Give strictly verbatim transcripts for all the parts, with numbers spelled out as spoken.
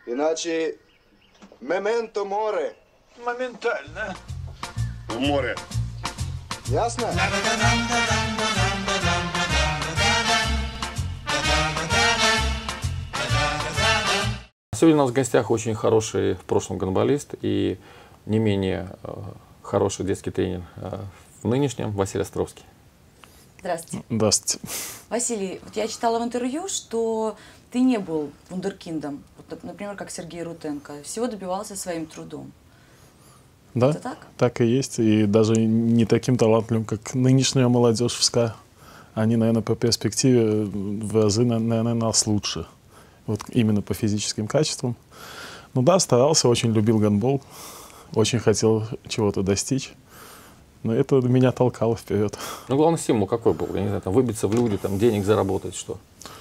Иначе мементо море. Моментально. В море. Ясно? Сегодня у нас в гостях очень хороший в прошлом гандболист и не менее э, хороший детский тренер э, в нынешнем Василий Островский. Здравствуйте. Здравствуйте. Василий, вот я читала в интервью, что ты не был вундеркиндом, вот, например, как Сергей Руденко, всего добивался своим трудом. Да, это так? Так и есть. И даже не таким талантливым, как нынешняя молодежь в СКА. Они, наверное, по перспективе в разы, наверное, нас лучше. Вот именно по физическим качествам. Ну да, старался, очень любил гандбол, очень хотел чего-то достичь. Но это меня толкало вперед. Ну, главный стимул какой был? Я не знаю, там, выбиться в люди, там, денег заработать, что?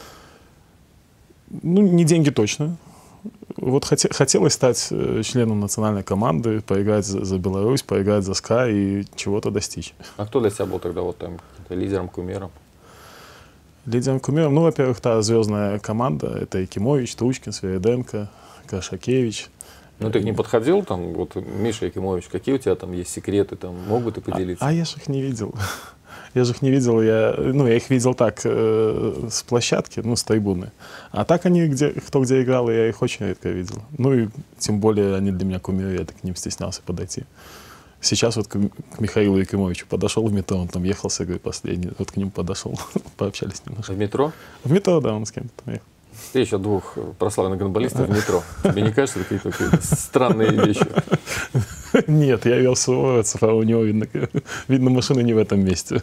Ну, не деньги точно. Вот хоте, хотелось стать членом национальной команды, поиграть за, за Беларусь, поиграть за СКА и чего-то достичь. А кто для тебя был тогда вот там лидером, кумиром? Лидером, кумиром, ну, во-первых, та звездная команда, это Якимович, Тучкин, Свериденко, Крашакевич. Ну, ты к ним подходил, там, вот, Миша Якимович, какие у тебя там есть секреты, там, могут ты поделиться? А, а я же их не видел. Я же их не видел, я, ну, я их видел так, э, с площадки, ну, с трибуны. А так они, где, кто где играл, я их очень редко видел. Ну, и тем более они для меня кумиры, я так к ним стеснялся подойти. Сейчас вот к, к Михаилу Якимовичу подошел в метро, он там ехал с игрой последний, вот к нему подошел, пообщались немножко. В метро? В метро, да, он с кем-то там ехал. Ты еще двух прославленных гандболистов в метро. Тебе не кажется, какие-то странные вещи? Нет, я вел Суворовцев, а у него, видно, видно, машина не в этом месте.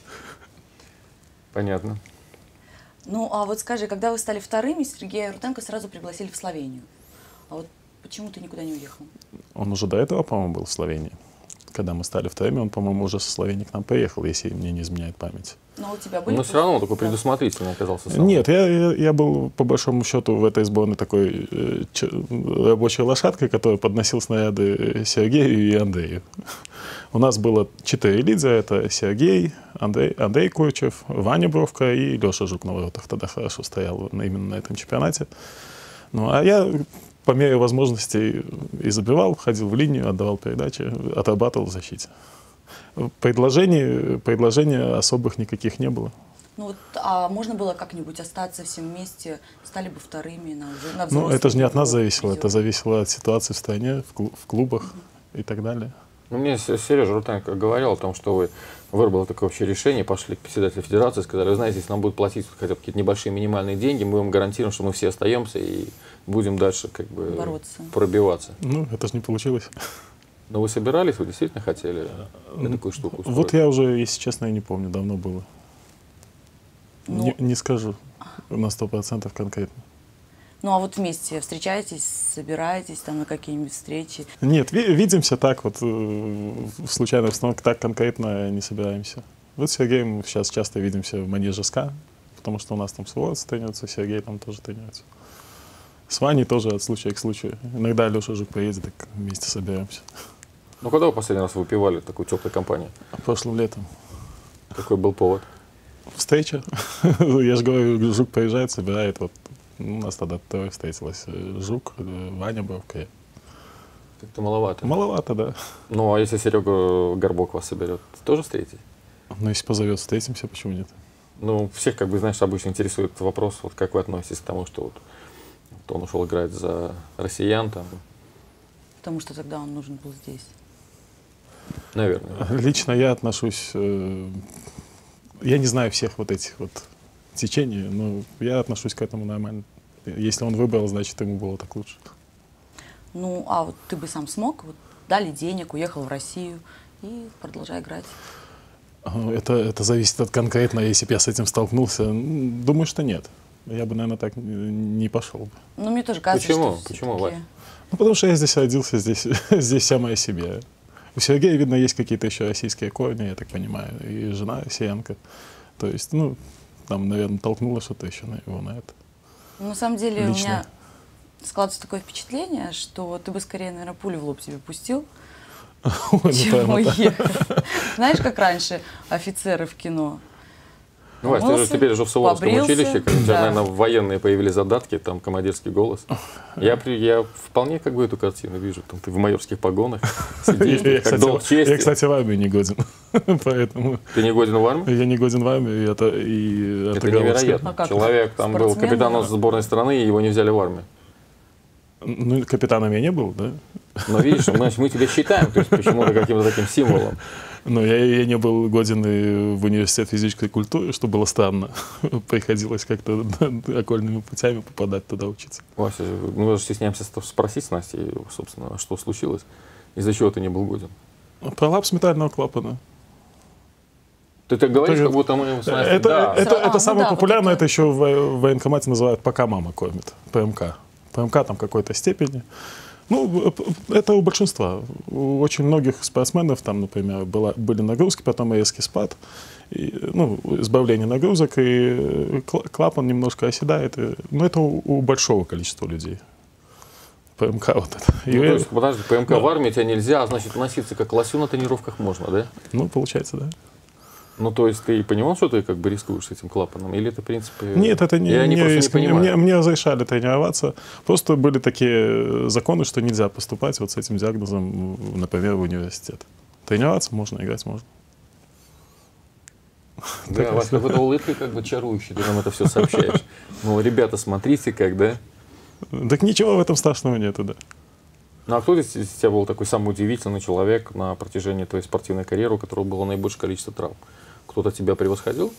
Понятно. Ну, а вот скажи, когда вы стали вторыми, Сергея Руденко сразу пригласили в Словению. А вот почему ты никуда не уехал? Он уже до этого, по-моему, был в Словении. Когда мы стали вторыми, он, по-моему, уже со Словении к нам приехал, если мне не изменяет память. Но у тебя были... Но все равно он такой предусмотрительный оказался сам. Нет, я, я, я был, по большому счету, в этой сборной такой э, ч, рабочей лошадкой, которая подносил снаряды Сергею и Андрею. У нас было четыре лидера, это Сергей, Андрей, Андрей Курчев, Ваня Бровко и Леша Жук на воротах. Тогда хорошо стоял именно на этом чемпионате. Ну, а я по мере возможностей и забивал, ходил в линию, отдавал передачи, отрабатывал в защите. Предложений, предложений особых никаких не было. Ну вот, а можно было как-нибудь остаться всем вместе, стали бы вторыми на, на Ну, это же не от нас зависело, видео. это зависело от ситуации в стране, в, клуб, в клубах uh-huh. и так далее. Ну, мне Сережа Руденко говорил о том, что вы выработали такое общее решение, пошли к председателю федерации, сказали, вы знаете, если нам будут платить хотя бы какие-то небольшие минимальные деньги, мы вам гарантируем, что мы все остаемся и будем дальше как бы бороться, пробиваться. Ну, это же не получилось. Но вы собирались, вы действительно хотели такую штуку устроить? Вот я уже, если честно, я не помню, давно было. Ну, не, не скажу на сто процентов конкретно. Ну, а вот вместе встречаетесь, собираетесь там на какие-нибудь встречи? Нет, ви видимся так, вот в случайной обстановке так конкретно не собираемся. Вот с Сергеем сейчас часто видимся в манеже СКА, потому что у нас там Суворовцы тренируются, Сергей там тоже тренируется. С Ваней тоже от случая к случаю. Иногда Леша Жук поедет, так вместе собираемся. Ну, когда вы последний раз выпивали в такой теплой компании? Прошлым летом. Какой был повод? Встреча. Я же говорю, Жук приезжает, собирает. Вот у нас тогда трое встретилось. Жук, Ваня Бровко. Как-то маловато. Маловато, да. Ну, а если Серега Горбок вас соберет, тоже встретите? Ну, если позовет, встретимся, почему нет? Ну, всех, как бы, знаешь, обычно интересует вопрос, вот как вы относитесь к тому, что вот, вот он ушел играть за россиян там. Потому что тогда он нужен был здесь. Наверное. Лично я отношусь, э, я не знаю всех вот этих вот течений, но я отношусь к этому нормально. Если он выбрал, значит, ему было так лучше. Ну, а вот ты бы сам смог, вот дали денег, уехал в Россию и продолжай играть? Это, это зависит от конкретно, если бы я с этим столкнулся. Думаю, что нет. Я бы, наверное, так не пошел бы. Ну, мне тоже кажется, Почему? что Почему, Вась? Ну, потому что я здесь родился, здесь, здесь вся моя семья. У Сергея, видно, есть какие-то еще российские корни, я так понимаю, и жена россиянка. То есть, ну, там, наверное, толкнуло что-то еще на его на это. Ну, на самом деле, Лично. у меня складывается такое впечатление, что ты бы скорее, наверное, пулю в лоб себе пустил, чем уехал. Знаешь, как раньше офицеры в кино? Ну, Вась, ты же Помылся, теперь же в Суворовском побрился. училище, как у тебя, Да. наверное, военные появились задатки, там командирский голос. Я, при- я вполне как бы эту картину вижу. Там, ты в майорских погонах сидишь, Я, как кстати, долг чести. я, кстати, в армию не годен. Поэтому Ты не годен в армию? я не годен в армию. И это, и Это отыграл невероятно. А как? Человек там был Спортсмен, капитаном да. сборной страны, и его не взяли в армию. Ну, капитаном я не был, да? Но видишь, значит, мы тебя считаем, то есть почему-то каким-то таким символом. Но я, я не был годен и в университет физической культуры, что было странно. Приходилось как-то окольными путями попадать туда учиться. Вася, мы даже стесняемся спросить с Настей, собственно, что случилось, из-за чего ты не был годен. Пролапс метального клапана. Ты так говоришь, Это- как будто мы с Настей... Это, да. это, А, это ну самое да, вот популярное, это- это еще в, в военкомате называют «пока мама кормит», ПМК. ПМК там какой-то степени. Ну, это у большинства. У очень многих спортсменов, там, например, была, были нагрузки, потом резкий спад, и, ну, избавление нагрузок, и кла- клапан немножко оседает. И, ну, это у, у большого количества людей. ПМК вот это. И, Ну, то есть, подожди, ПМК Да. в армии тебя нельзя, а значит, носиться как лосю на тренировках можно, да? ну, получается, да. Ну, то есть, ты понимал, что ты как бы рискуешь с этим клапаном? Или это, в принципе... Нет, это не, Я не, не просто риск. не Мне, понимаю. мне разрешали тренироваться. Просто были такие законы, что нельзя поступать вот с этим диагнозом, например, в университет. Тренироваться можно, играть можно. Да, у вас какой-то улыбкой как бы чарующей, ты нам это все сообщаешь. Ну, ребята, смотрите как, да? Так ничего в этом страшного нету, да. Ну, а кто из из тебя был такой самый удивительный человек на протяжении твоей спортивной карьеры, у которого было наибольшее количество травм? Кто-то тебя превосходил?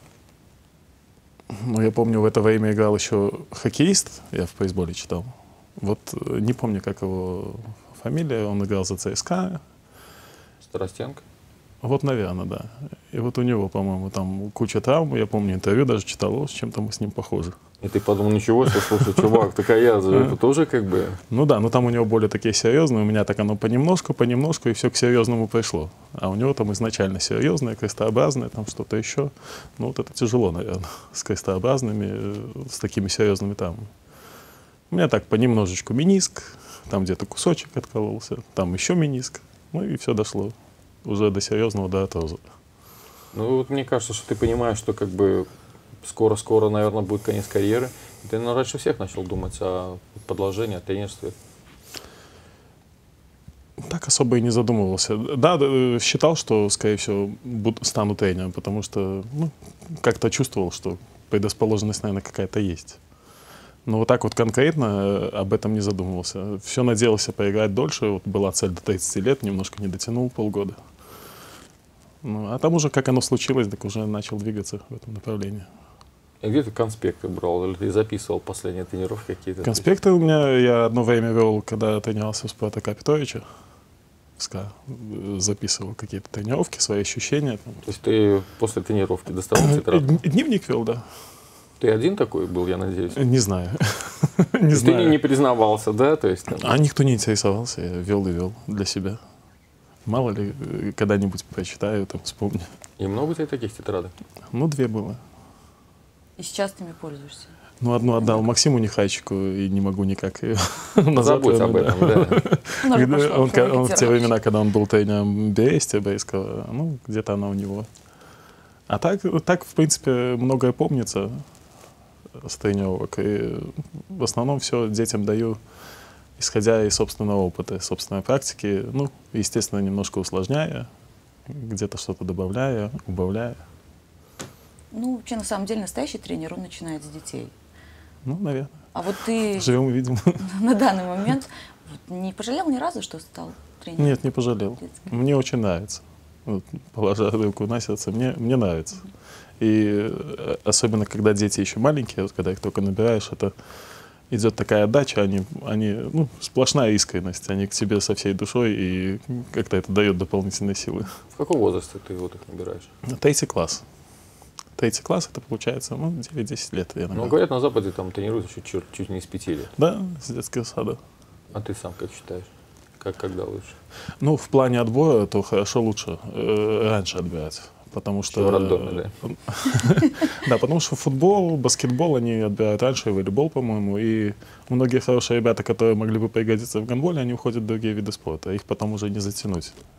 Ну, я помню, в это время играл еще хоккеист, я в бейсболе читал. Вот э, не помню, как его фамилия, он играл за ЦСКА. Старостенко? Вот, наверное, да. И вот у него, по-моему, там куча травм. Я помню, интервью даже читал, о, с чем-то мы с ним похожи. И ты подумал, ничего себе, слушай, чувак, такая я, это тоже как бы... Ну да, но там у него более такие серьезные. У меня так оно понемножку, понемножку, и все к серьезному пришло. А у него там изначально серьезное, крестообразное, там что-то еще. Ну вот это тяжело, наверное, с крестообразными, э, с такими серьезными травмами. У меня так понемножечку мениск, там где-то кусочек откололся, там еще мениск. Ну и все дошло уже до серьезного, до артроза. Ну, вот мне кажется, что ты понимаешь, что как бы скоро-скоро, наверное, будет конец карьеры. И ты, наверное, раньше всех начал думать о подложении, о тренерстве. Так особо и не задумывался. Да, да, считал, что, скорее всего, буду, стану тренером, потому что ну, как-то чувствовал, что предрасположенность, наверное, какая-то есть. Но вот так вот конкретно э, об этом не задумывался. Все надеялся поиграть дольше. Вот была цель до тридцати лет, немножко не дотянул, полгода. Ну, а там уже, как оно случилось, так уже начал двигаться в этом направлении. И где ты конспекты брал? Или ты записывал последние тренировки какие-то? Конспекты у меня я одно время вел, когда тренировался у Спартака Петровича. в СКА. Записывал какие-то тренировки, свои ощущения. Там. То есть ты после тренировки доставал тетрадку? Дневник вел, да. Ты один такой был, я надеюсь? Не знаю. То Не есть ты не, знаю. не признавался, да? То есть, там, А никто не интересовался, я вел и вел для себя. Мало ли, э, когда-нибудь прочитаю, там, вспомню. И много у тебя таких тетрадок? Ну, две было. И сейчас ты ими пользуешься. Ну, одну отдал Максиму Нехайчику, и не могу никак ее назад Забудь об вернуть, этом, да. да. Она же Когда пошла Он, в ка- он в те тираж. времена, когда он был тренером Берестия Бейского, ну, где-то она у него. А так, так, в принципе, многое помнится с тренировок. И в основном все детям даю, исходя из собственного опыта, из собственной практики. Ну, естественно, немножко усложняя, где-то что-то добавляя, убавляя. Ну, вообще, на самом деле, настоящий тренер, он начинает с детей. Ну, наверное. А вот ты Живем и видим. на данный момент вот не пожалел ни разу, что стал тренером? Нет, не пожалел. детским? Мне очень нравится. Вот, положа руку на сердце, мне, мне нравится. И э, особенно, когда дети еще маленькие, вот, когда их только набираешь, это идет такая отдача, они, они, ну, сплошная искренность, они к тебе со всей душой, и как-то это дает дополнительные силы. В каком возрасте ты вот их набираешь? Третий класс. Третий класс, это получается, ну, девять-десять лет, я Ну, набрал. говорят, на Западе там тренируют еще чуть, чуть не с пяти лет. Да, с детского сада. А ты сам как считаешь? Как, когда лучше? Ну, в плане отбора, то хорошо лучше э, раньше отбирать. Потому что... Еще в роддоме, да? Да, потому что футбол, баскетбол они отбирают раньше, и волейбол, по-моему. И многие хорошие ребята, которые могли бы пригодиться в гандболе, они уходят в другие виды спорта. Их потом уже не затянуть.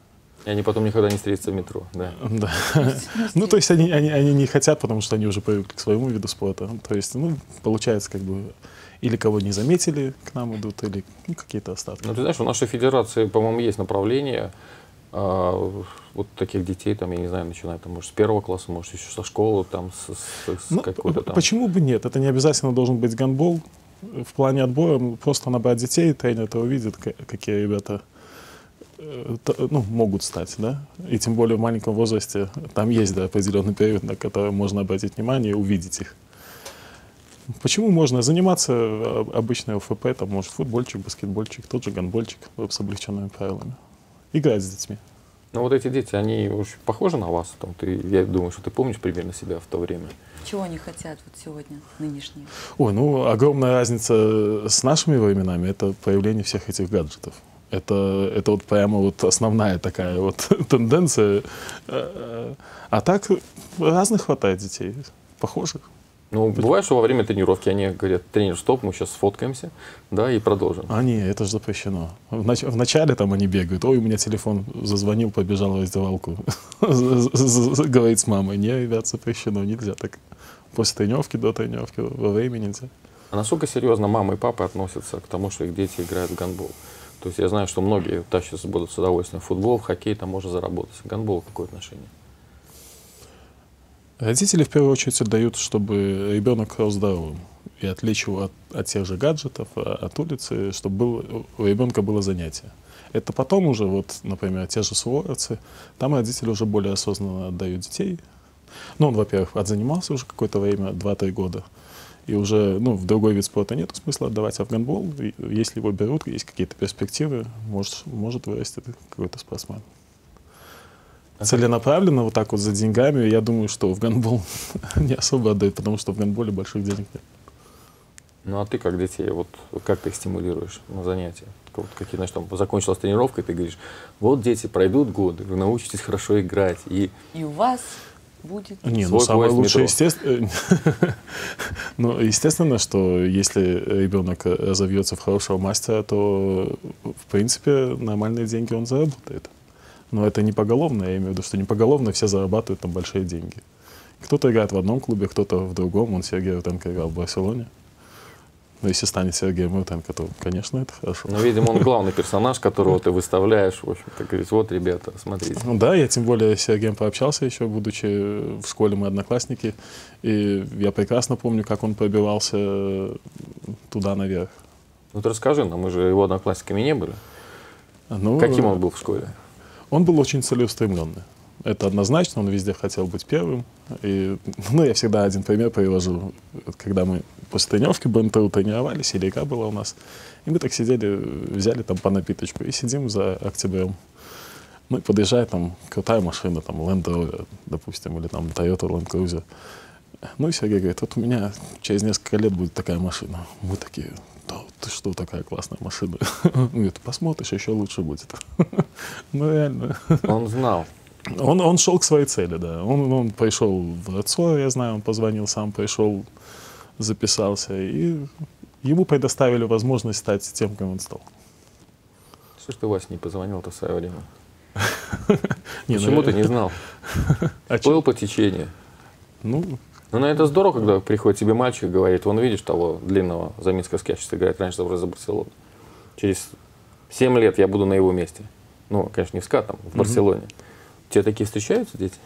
И они потом никогда не встретятся в метро, да. Да. Ну, то есть они, они, они не хотят, потому что они уже привыкли к своему виду спорта. То есть, ну, получается, как бы, или кого не заметили, к нам идут, или ну, какие-то остатки. Ну, ты знаешь, у нашей федерации, по-моему, есть направление а, вот таких детей, там, я не знаю, начиная, там, может, с первого класса, может, еще со школы, там, с, с, с Ну, какой-то там. почему бы нет? Это не обязательно должен быть гандбол. В плане отбора просто набрать детей, тренер это увидит, какие ребята ну, могут стать, да, и тем более в маленьком возрасте там есть, да, определенный период, на который можно обратить внимание и увидеть их. Почему можно заниматься обычной ЛФП, там, может, футбольчик, баскетбольчик, тот же гандбольчик с облегченными правилами, играть с детьми. Ну, вот эти дети, они очень похожи на вас, там, ты, я думаю, что ты помнишь примерно себя в то время. Чего они хотят вот сегодня, нынешние? Ой, ну, огромная разница с нашими временами — это появление всех этих гаджетов. Это, это вот прямо вот основная такая вот тенденция. А так разных хватает детей, похожих. Ну, бывает, что во время тренировки они говорят: тренер, стоп, мы сейчас сфоткаемся, да, и продолжим. А не, это же запрещено. В, нач в начале там они бегают: ой, у меня телефон зазвонил, побежал в раздевалку, говорит с мамой. Не, ребят, запрещено, нельзя так. После тренировки, до тренировки, во время нельзя. А насколько серьезно мама и папа относятся к тому, что их дети играют в гандбол? То есть я знаю, что многие тащатся, будут с удовольствием в футбол, в хоккей, там можно заработать. Гандбол какое отношение? Родители в первую очередь отдают, чтобы ребенок рос здоровым и отвлечь его от, от тех же гаджетов, от улицы, чтобы был, у ребенка было занятие. Это потом уже, вот, например, те же суворовцы, там родители уже более осознанно отдают детей. Ну, он, во-первых, отзанимался уже какое-то время, два-три года, и уже, ну, в другой вид спорта нет смысла отдавать, а в гандбол, если его берут, есть какие-то перспективы, может, может вырасти какой-то спортсмен. Целенаправленно, вот так вот за деньгами, я думаю, что в гандбол не особо отдают, потому что в гандболе больших денег нет. Ну, а ты как детей, вот как ты их стимулируешь на занятия? Вот какие, значит, там закончилась тренировка, и ты говоришь: вот дети, пройдут годы, вы научитесь хорошо играть, и... И у вас будет... Не, ну самое лучшее, естественно, ну, естественно, что если ребенок разовьется в хорошего мастера, то, в принципе, нормальные деньги он заработает. Но это не поголовно, я имею в виду, что не поголовно все зарабатывают там большие деньги. Кто-то играет в одном клубе, кто-то в другом. Он Сергей Рутенко играл в Барселоне. Но если станет Сергеем Рутенко, то, конечно, это хорошо. Но, видимо, он главный персонаж, которого ты выставляешь, в общем, как говорится: вот, ребята, смотрите. Ну да, я тем более с Сергеем пообщался еще, будучи в школе, мы одноклассники. И я прекрасно помню, как он пробивался туда наверх. Ну ты расскажи нам, мы же его одноклассниками не были. Ну, каким он был в школе? Он был очень целеустремленный. Это однозначно, он везде хотел быть первым. И, ну, я всегда один пример привожу. Когда мы после тренировки БМТУ тренировались, или игра была у нас, и мы так сидели, взяли там по напиточку и сидим за Октябрем. Ну, и подъезжает там крутая машина, там Land Rover, допустим, или там Toyota Land Cruiser. Ну и Сергей говорит: вот у меня через несколько лет будет такая машина. Мы такие: да, ты что, такая классная машина? Он говорит: посмотришь, еще лучше будет. Ну реально. Он знал. Он, он шел к своей цели, да. Он, он пришел в РЦО, я знаю, он позвонил сам, пришел, записался, и ему предоставили возможность стать тем, кем он стал. Что ж ты, Вася, не позвонил-то в свое время? Не, Почему ну, ты не знал? Плыл по течению. Ну, ну, на это здорово, когда приходит тебе мальчик и говорит: вон, видишь того длинного за Минска сейчас играет, раньше за Барселону. Через семь лет я буду на его месте. Ну, конечно, не в СКА, там, в Барселоне. Тебе такие встречаются дети,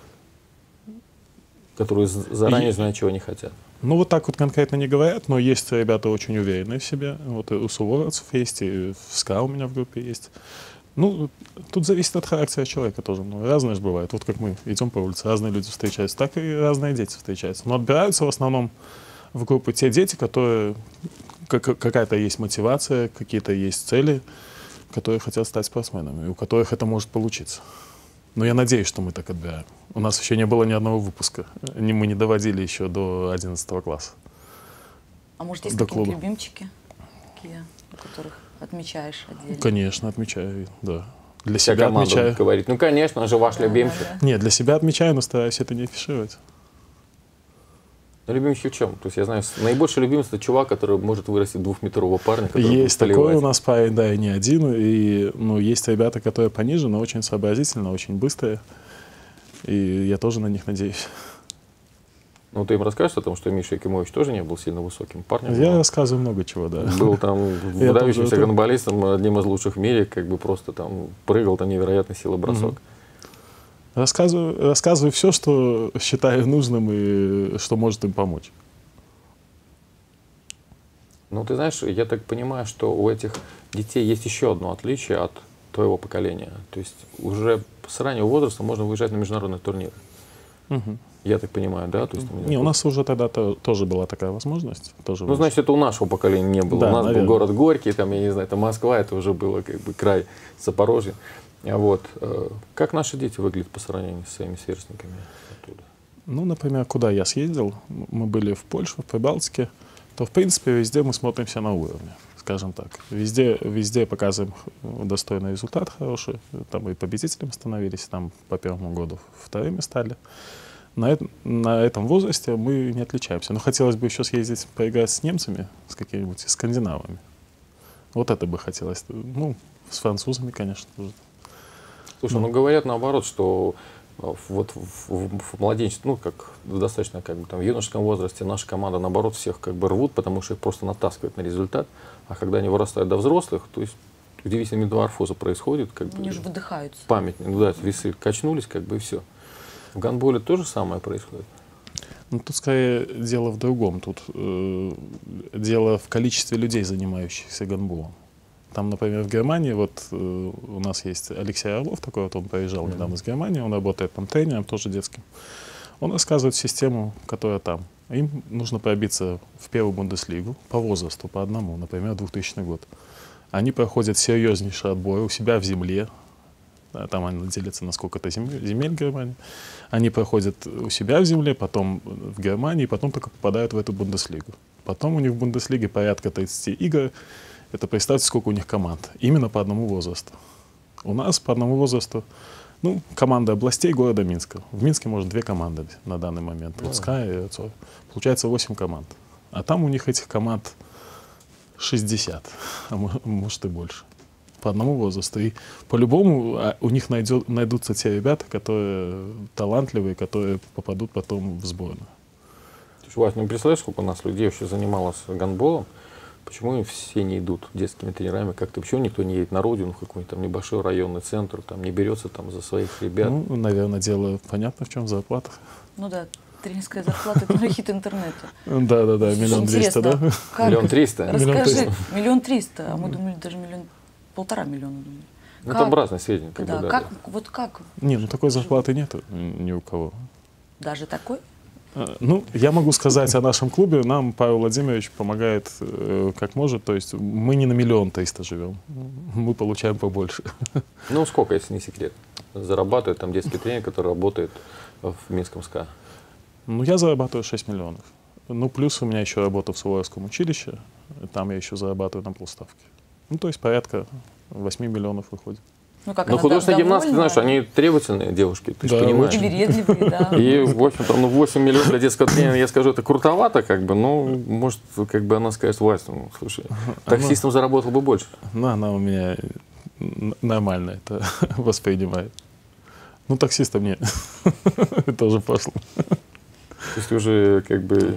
которые заранее знают, чего они хотят? Ну, вот так вот конкретно не говорят, но есть ребята очень уверенные в себе. Вот и у суворовцев есть, и в СКА у меня в группе есть. Ну, тут зависит от характера человека тоже. Ну, разное же бывает. Вот как мы идем по улице, разные люди встречаются, так и разные дети встречаются. Но отбираются в основном в группы те дети, которые какая-то есть мотивация, какие-то есть цели, которые хотят стать спортсменами, и у которых это может получиться. Но я надеюсь, что мы так отбираем. У нас еще не было ни одного выпуска. Мы не доводили еще до одиннадцатого класса. А может, есть какие-то любимчики, какие, которых отмечаешь отдельно? Конечно, отмечаю, да. Для Вся себя отмечаю. Говорит: ну, конечно, он же ваш Да, любимчик. да, да. Нет, для себя отмечаю, но стараюсь это не афишировать. Ну, любимчик в чем? То есть я знаю, с- наибольший любимец это чувак, который может вырастить двухметрового парня, который будет Есть такой поливать. у нас парень, да, и не один. И, ну, есть ребята, которые пониже, но очень сообразительно, очень быстрые. И я тоже на них надеюсь. Ну, ты им расскажешь о том, что Миша Якимович тоже не был сильно высоким парнем? Я но рассказываю много чего, да. был там Я выдающимся тоже это- гандболистом, одним из лучших в мире, как бы просто там прыгал, там невероятной силы бросок. Рассказываю, рассказываю все, что считаю нужным и что может им помочь. Ну, ты знаешь, я так понимаю, что у этих детей есть еще одно отличие от твоего поколения. То есть уже с раннего возраста можно выезжать на международные турниры. Мгм. Я так понимаю, да? То есть, у меня Не, у тут- нас уже тогда -то тоже была такая возможность. Тоже Ну, выезжать. значит, это у нашего поколения не было. Да, у нас наверное. был город Горький, там, я не знаю, это Москва, это уже было как бы край Запорожья. А вот, э, как наши дети выглядят по сравнению с своими сверстниками оттуда? Ну, например, куда я съездил, м- мы были в Польше, в Прибалтике, то, в принципе, везде мы смотримся на уровне, скажем так. Везде, везде показываем х- достойный результат хороший. Там и победителями становились, там по первому году вторыми стали. На, эт- на этом возрасте мы не отличаемся. Но хотелось бы еще съездить поиграть с немцами, с какими-нибудь скандинавами. Вот это бы хотелось. Ну, с французами, конечно, тоже. Слушай, ну говорят наоборот, что э, вот в, в- в младенчестве, ну как в достаточно как бы там в юношеском возрасте наша команда наоборот всех как бы рвут, потому что их просто натаскивают на результат, а когда они вырастают до взрослых, то есть удивительная метаморфоза происходит, как бы Они уже выдыхаются. память, ну да, весы качнулись, как бы и все. В гандболе то же самое происходит. Ну, тут скорее дело в другом. Тут э, дело в количестве людей, занимающихся гандболом. Там, например, в Германии, вот э, у нас есть Алексей Орлов, такой вот он приезжал недавно из Германии, он работает там тренером, тоже детским. Он рассказывает систему, которая там. Им нужно пробиться в первую Бундеслигу по возрасту, по одному, например, двухтысячный год. Они проходят серьезнейший отбор у себя в земле. Да, там они делятся на сколько-то земель, земель Германии. Они проходят у себя в земле, потом в Германии, потом только попадают в эту Бундеслигу. Потом у них в Бундеслиге порядка тридцати игр. Это представьте, сколько у них команд. Именно по одному возрасту. У нас по одному возрасту, ну, команда областей города Минска. В Минске, может, две команды на данный момент. Вот Sky и Цой. Получается восемь команд. А там у них этих команд шестьдесят, а мо- может и больше. По одному возрасту. И по-любому а, у них найдет, найдутся те ребята, которые талантливые, которые попадут потом в сборную. То есть, Вась, ну представляешь, сколько у нас людей вообще занималось гандболом? Почему им все не идут детскими тренерами? Как-то почему никто не едет на родину, в какой-нибудь там небольшой районный центр, там не берется там за своих ребят? Ну, наверное, дело понятно, в чем зарплата. Ну да, тренерская зарплата — это на хит интернета. Да-да-да, миллион двести, да? Интересно, как- Миллион триста? Миллион Расскажи. триста. Миллион триста, а мы думали даже миллион, полтора миллиона думали. Ну, Как- там разные сведения. Как Да, бы, да, как, да. вот как? Не, ну такой зарплаты нет ни у кого. Даже такой? А, Ну, я могу сказать о нашем клубе. Нам Павел Владимирович помогает э, как может. То есть мы не на миллион триста живем. Мы получаем побольше. Ну, сколько, если не секрет? Зарабатывает там детский тренер, который работает в Минском СКА. Ну, я зарабатываю шесть миллионов. Ну, плюс у меня еще работа в Суворовском училище. Там я еще зарабатываю на полставки. Ну, то есть порядка восемь миллионов выходит. Ну, как Ну, она художественные дов- гимнастки, знаешь, довольна? они требовательные девушки, ты же Да, понимаешь. И привередливые, да. И, в общем-то, ну, восемь миллионов для детского тренера, я скажу, это крутовато, как бы, ну, может, как бы она скажет, Вась, ну, слушай, таксистом заработал бы больше. Ну, она у меня н- нормально это воспринимает. Ну, таксистом нет. Тоже пошло. То есть ты уже, как бы,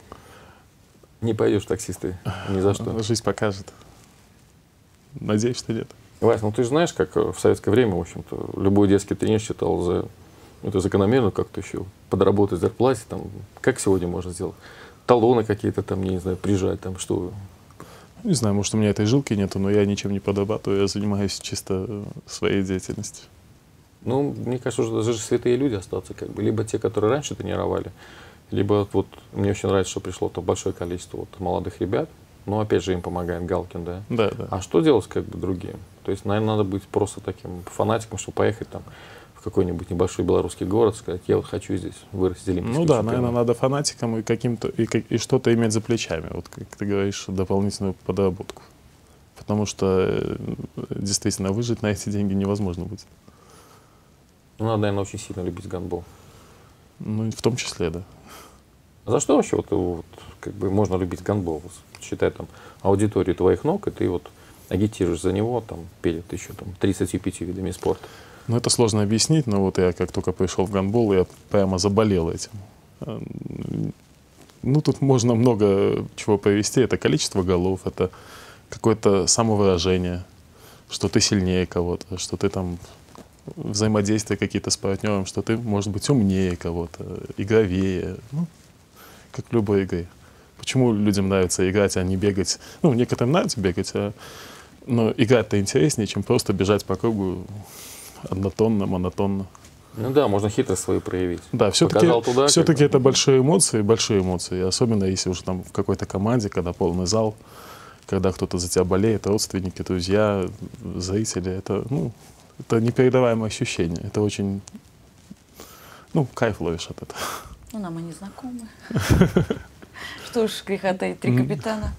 не пойдешь в таксисты ни за что. Жизнь покажет. Надеюсь, что нет. Вась, ну ты же знаешь, как в советское время, в общем-то, любой детский тренер считал за ну, это закономерно как-то еще подработать зарплате, там, как сегодня можно сделать? Талоны какие-то там, я не знаю, прижать, там, что? Не знаю, может, у меня этой жилки нету, но я ничем не подрабатываю, я занимаюсь чисто э, своей деятельностью. Ну, мне кажется, что даже святые люди остаться, как бы, либо те, которые раньше тренировали, либо вот, мне очень нравится, что пришло то большое количество вот, молодых ребят, но опять же им помогает Галкин, да? Да, да. А что делать как бы другим? То есть, наверное, надо быть просто таким фанатиком, чтобы поехать там в какой-нибудь небольшой белорусский город, сказать, я вот хочу здесь вырастить олимпийский Ну да, чемпион. наверное, надо фанатикам и каким-то и, как- и что-то иметь за плечами, вот как ты говоришь, дополнительную подработку. Потому что э, действительно выжить на эти деньги невозможно будет. Ну, надо, наверное, очень сильно любить гандбол. Ну, и в том числе, да. За что вообще вот, вот, как бы можно любить гандбол? Считай там аудиторию твоих ног, и ты вот агитируешь за него там перед еще там тридцатью пятью видами спорта. Ну, это сложно объяснить, но вот я как только пришел в гандбол, я прямо заболел этим. Ну, тут можно много чего привести. Это количество голов, это какое-то самовыражение, что ты сильнее кого-то, что ты там взаимодействия какие-то с партнером, что ты, может быть, умнее кого-то, игровее, ну, как в любой игре. Почему людям нравится играть, а не бегать? Ну, некоторым нравится бегать, а... но играть-то интереснее, чем просто бежать по кругу однотонно, монотонно. Ну да, можно хитрость свою проявить. Да, все-таки туда, все-таки как... это большие эмоции, большие эмоции. Особенно если уже там в какой-то команде, когда полный зал, когда кто-то за тебя болеет, родственники, друзья, зрители. Это, ну, это непередаваемое ощущение. Это очень, ну, кайф ловишь от этого. Ну, нам и не знакомы. Что ж, греха таить, три капитана.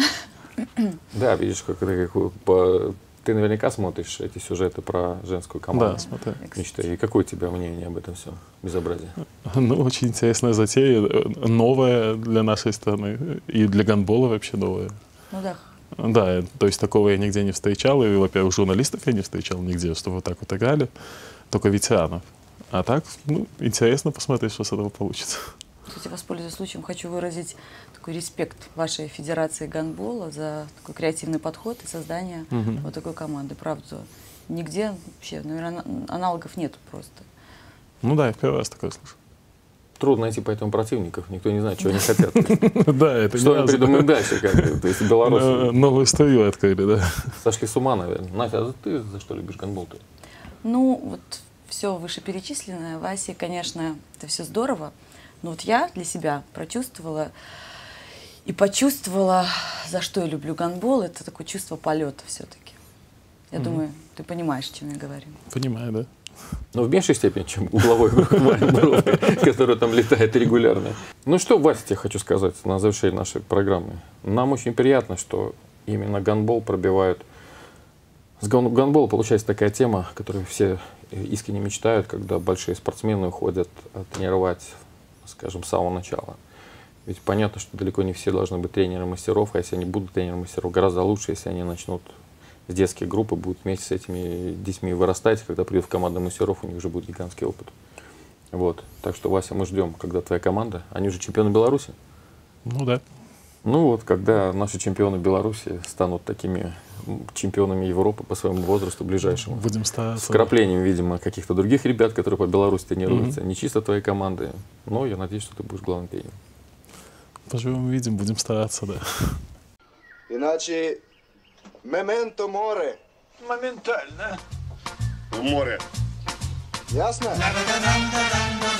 Да, видишь, как это как по... Ты наверняка смотришь эти сюжеты про женскую команду. Да, смотрю. Мечтай. И какое у тебя мнение об этом всем безобразии? Ну, очень интересная затея, новая для нашей страны и для гандбола вообще новая. Ну да. Да, то есть такого я нигде не встречал, и, во-первых, журналистов я не встречал нигде, что вот так вот играли, только ветеранов. А так, ну, интересно посмотреть, что с этого получится. Кстати, воспользуясь случаем, хочу выразить такой респект вашей федерации гандбола за такой креативный подход и создание Мгм. вот такой команды. Правда, нигде вообще, наверное, аналогов нет просто. Ну да, я в первый раз такое слышу. Трудно найти поэтому противников, никто не знает, чего они хотят. Да, это Что не они раз. придумают дальше, как бы. То есть Э, белорусы Новую струю открыли, да. сошли с ума, наверное. Настя, а ты за что любишь гандбол-то? Ну, вот все вышеперечисленное, Васе, конечно, это все здорово, но вот я для себя прочувствовала и почувствовала, за что я люблю гандбол, это такое чувство полета все-таки. Я Мгм. думаю, ты понимаешь, о чем я говорю. Понимаю, да. Но в меньшей степени, чем угловой бровкой, который там летает регулярно. Ну что, Вася, тебе хочу сказать на завершение нашей программы. Нам очень приятно, что именно гандбол пробивают. С ган- гандбола получается такая тема, которую все искренне мечтают, когда большие спортсмены уходят тренировать, скажем, с самого начала. Ведь понятно, что далеко не все должны быть тренерами мастеров, а если они будут тренерами мастеров, гораздо лучше, если они начнут с детских групп и будут вместе с этими детьми вырастать, когда придут в команду мастеров, у них уже будет гигантский опыт. Вот. Так что, Вася, мы ждем, когда твоя команда, они уже чемпионы Беларуси. Ну да. Ну вот, когда наши чемпионы Беларуси станут такими чемпионами Европы по своему возрасту ближайшему. Будем С стараться. вкраплением, видимо, каких-то других ребят, которые по Беларуси тренируются. Не чисто твоей команды, но я надеюсь, что ты будешь главным тренером. Поживем, видим, будем стараться, да. Иначе мементо море. Моментально. В море. Ясно?